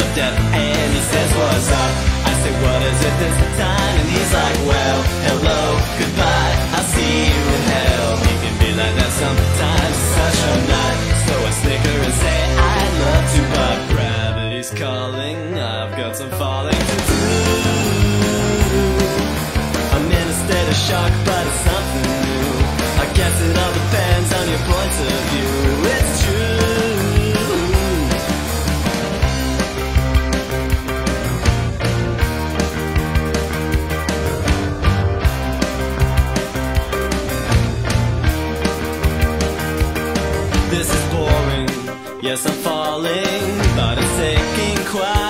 death, and he says, what's up? I say, what is it this time? And he's like, well, hello, goodbye, I'll see you in hell. He can be like that sometimes, such a nut. So I snicker and say, I'd love to, but gravity's calling, I've got some falling to do. I'm in a state of shock, but it's something new. I guess it all depends on your point of view. It's true. This is boring, yes I'm falling, but it's taking quite